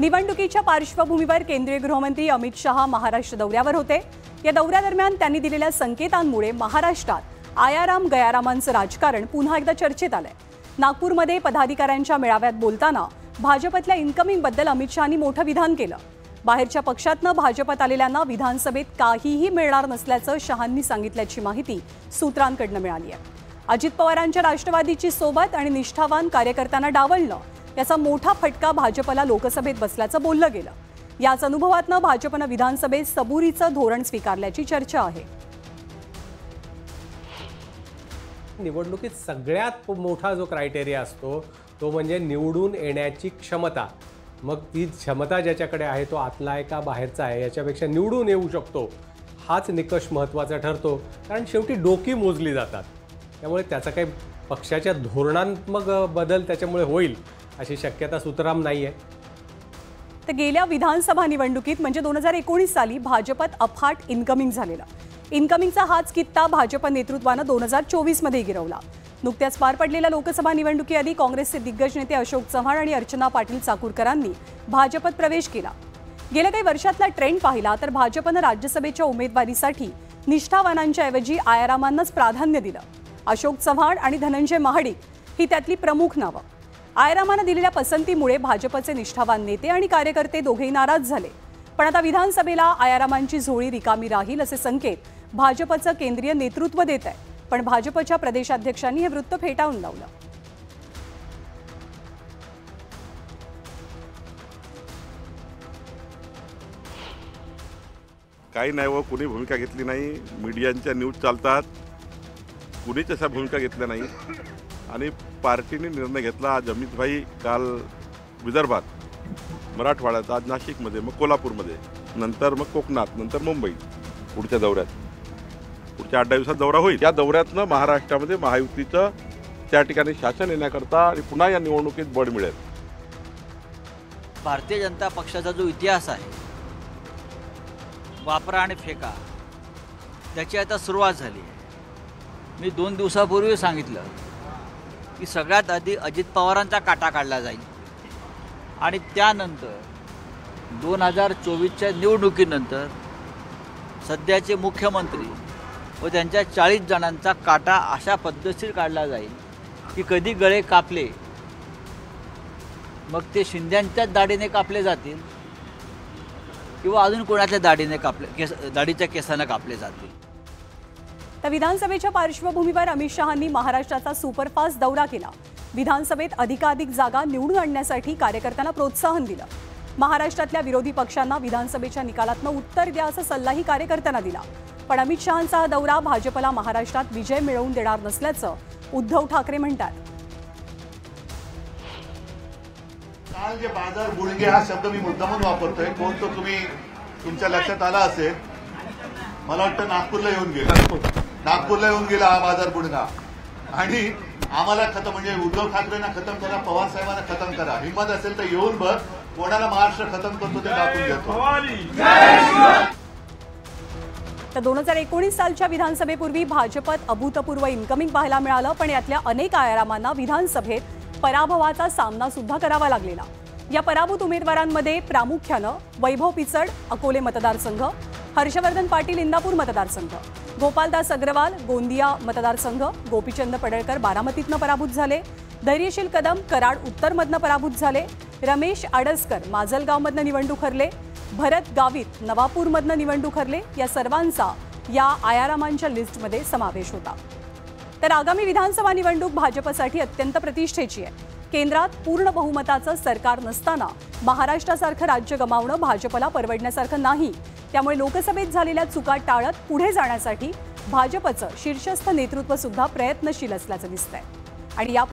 निवडणुकीच्या पार्श्वभूमीवर केंद्रीय गृहमंत्री अमित शहा महाराष्ट्र दौऱ्यावर होते। या दौऱ्यादरम्यान त्यांनी दिलेल्या संकेतांमुळे महाराष्ट्रात आयाराम गयारामांचं राजकारण पुन्हा एकदा चर्चेत आलंय। नागपूरमध्ये पदाधिकाऱ्यांच्या मेळाव्यात बोलताना भाजपतल्या इन्कमिंगबद्दल अमित शहांनी मोठं विधान केलं। बाहेरच्या पक्षातनं भाजपत आलेल्यांना विधानसभेत काहीही मिळणार नसल्याचं शहांनी सांगितल्याची माहिती सूत्रांकडून मिळाली आहे। अजित पवारांच्या राष्ट्रवादीची सोबत आणि निष्ठावान कार्यकर्त्यांना डावलणं याचा मोठा फटका भाजपला लोकसभेत बसल्याचं बोललं गेलं। याच अनुभवातनं भाजपनं विधानसभेत सबुरीचं धोरण स्वीकारल्याची चर्चा आहे। निवडणुकीत सगळ्यात मोठा जो क्रायटेरिया असतो तो म्हणजे निवडून येण्याची क्षमता। मग ती क्षमता ज्याच्याकडे आहे तो आतला आहे का बाहेरचा आहे याच्यापेक्षा निवडून येऊ शकतो हाच निकष महत्त्वाचा ठरतो, कारण शेवटी डोकी मोजली जातात। त्यामुळे त्याचा काही पक्षाच्या धोरणात्मक बदल त्याच्यामुळे होईल अशी शक्यता सुतराम नाही आहे। तर गेल्या विधानसभा निवडणुकीत म्हणजे 2019 साली भाजपत अफाट इन्कमिंग झालेला। इन्कमिंगचा हाच कित्ता भाजप नेतृत्वानं 2024 मध्ये गिरवला। नुकत्याच पार पडलेल्या लोकसभा निवडणुकीआधी काँग्रेसचे दिग्गज नेते अशोक चव्हाण आणि अर्चना पाटील चाकूरकरांनी भाजपत प्रवेश केला। गेल्या काही वर्षातला ट्रेंड पाहिला तर भाजपनं राज्यसभेच्या उमेदवारीसाठी निष्ठावानांच्या ऐवजी आयारामांनाच प्राधान्य दिलं। अशोक चव्हाण आणि धनंजय महाडिक ही त्यातली प्रमुख नावं। आयारामांना दिलेल्या पसंतीमुळे भाजपचे निष्ठावान नेते आणि कार्यकर्ते दोघेही नाराज झाले। पण आता विधानसभेला आयारामांची झोळी रिकामी राहील असे संकेत भाजपचं केंद्रीय नेतृत्व देत आहे। पण भाजपच्या प्रदेशाध्यक्षांनी हे वृत्त फेटाळून लावलं। काही नाही व कुणी भूमिका घेतली नाही। मीडियांच्या न्यूज चालतात, कुणीच अशा भूमिका घेतल्या नाही आणि पार्टीने निर्णय घेतला। आज अमितभाई काल विदर्भात, मराठवाड्यात, आज नाशिकमध्ये, मग कोल्हापूरमध्ये, नंतर मग कोकणात, नंतर मुंबई पुढच्या दौऱ्यात, पुढच्या 8 दिवसात दौरा होईल। या दौऱ्यातनं महाराष्ट्रामध्ये महायुतीचं त्या ठिकाणी शासन येण्याकरता आणि पुन्हा या निवडणुकीत बळ मिळेल। भारतीय जनता पक्षाचा जो इतिहास आहे, वापरा आणि फेका, त्याची आता सुरुवात झाली आहे। मी 2 दिवसापूर्वी सांगितलं की सगळ्यात आधी अजित पवारांचा काटा काढला जाईल आणि त्यानंतर 2024च्या निवडणुकीनंतर सध्याचे मुख्यमंत्री व त्यांच्या 40 जणांचा काटा अशा पद्धतीने काढला जाईल की कधी गळे कापले मग ते शिंद्यांच्याच दाढीने कापले जातील किंवा अजून कोणाच्या दाढीच्या केसाने कापले जातील। तर विधानसभेच्या पार्श्वभूमीवर अमित शहांनी महाराष्ट्राचा सुपरफास्ट दौरा केला। विधानसभेत अधिकाधिक जागा निवडून आणण्यासाठी कार्यकर्त्यांना प्रोत्साहन दिलं। महाराष्ट्रातल्या विरोधी पक्षांना विधानसभेच्या निकालातनं उत्तर द्या असा सल्लाही कार्यकर्त्यांना दिला। पण अमित शहांचा हा दौरा भाजपला महाराष्ट्रात विजय मिळवून देणार नसल्याचं उद्धव ठाकरे म्हणतात। काल जे बाजार बुडगे हा शब्द मी मुद्दामून वापरतोय, कोण तो तुम्ही तुमच्या लक्षात आला असेल, मला वाटतं नागपूरला येऊन गेला हा बाजार बुडगा। आणि आम्हाला खतम म्हणजे उद्धव ठाकरेंना खतम करा, पवार साहेबांना खतम करा। हिंमत असेल तर येऊन बघ, कोणाला महाराष्ट्र खतम करतो ते दाखवून देतो। तर 2019 सालच्या विधानसभेपूर्वी भाजपत अभूतपूर्व इन्कमिंग पाहायला मिळालं, पण यातल्या अनेक आयारामांना विधानसभेत पराभवाचा सामना सुद्धा करावा लागलेला। या पराभूत उमेदवारांमध्ये प्रामुख्यानं वैभव पिचड अकोले मतदारसंघ, हर्षवर्धन पाटील इंदापूर मतदारसंघ, गोपालदास अग्रवाल गोंदिया मतदारसंघ, गोपीचंद पडळकर बारामतीतनं पराभूत झाले, धैर्यशील कदम कराड उत्तरमधनं पराभूत झाले, रमेश आडसकर माजलगावमधनं निवडणूक हरले, भरत गावित नवापूरमधनं निवडणूक हरले। या सर्वांचा या आयारामांच्या लिस्टमध्ये समावेश होता। तर आगामी विधानसभा निवडणूक भाजपसाठी अत्यंत प्रतिष्ठेची आहे। केंद्रात पूर्ण बहुमताचं सरकार नसताना महाराष्ट्रासारखं राज्य गमावणं भाजपला परवडण्यासारखं नाही। त्यामुळे लोकसभेत झालेल्या चुका टाळत पुढे जाण्यासाठी भाजपचं शीर्षस्थ नेतृत्व सुद्धा प्रयत्नशील असल्याचं दिसतंय। आणि या